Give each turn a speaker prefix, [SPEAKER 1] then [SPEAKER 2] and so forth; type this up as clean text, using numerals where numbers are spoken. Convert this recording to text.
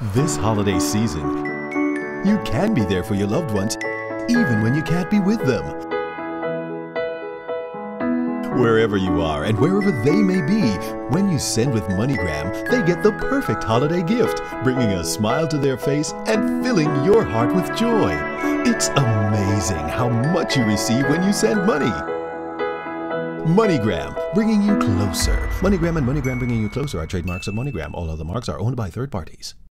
[SPEAKER 1] This holiday season, you can be there for your loved ones, even when you can't be with them. Wherever you are and wherever they may be, when you send with MoneyGram, they get the perfect holiday gift, bringing a smile to their face and filling your heart with joy. It's amazing how much you receive when you send money. MoneyGram, bringing you closer. MoneyGram and MoneyGram bringing you closer are trademarks of MoneyGram. All other marks are owned by third parties.